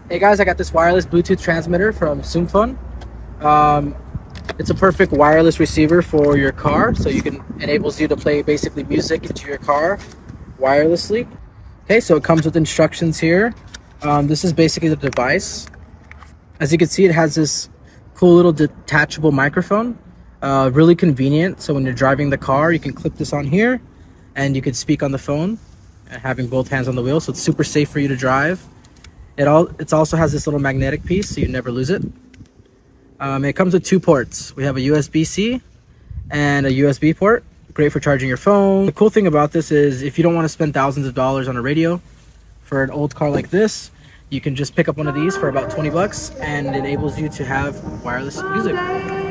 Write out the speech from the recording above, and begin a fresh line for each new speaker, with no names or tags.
Hey guys, I got this wireless Bluetooth transmitter from Soomfon. It's a perfect wireless receiver for your car, so enables you to play basically music into your car wirelessly. Okay, so it comes with instructions here. This is basically the device. As you can see, it has this cool little detachable microphone. Really convenient, so when you're driving the car, you can clip this on here and you can speak on the phone, having both hands on the wheel, so it's super safe for you to drive. It also has this little magnetic piece, so you never lose it. It comes with 2 ports. We have a USB-C and a USB port. Great for charging your phone. The cool thing about this is if you don't want to spend thousands of dollars on a radio for an old car like this, you can just pick up one of these for about 20 bucks and it enables you to have wireless music.